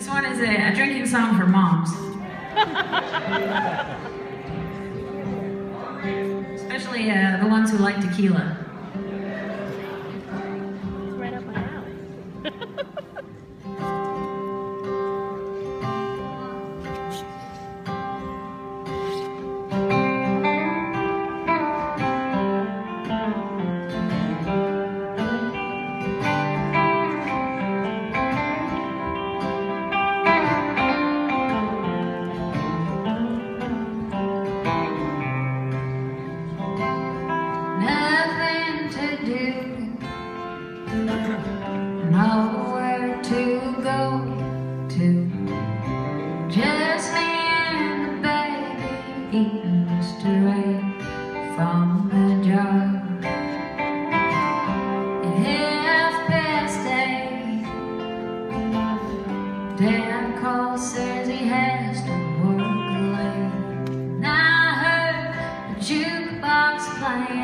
This one is a drinking song for moms. Especially the ones who like tequila. It's right up my alley. Nowhere to go to, just me and the baby eating straight from the jar. At 8:30, Dad calls, says he has to work late. And I heard the jukebox playing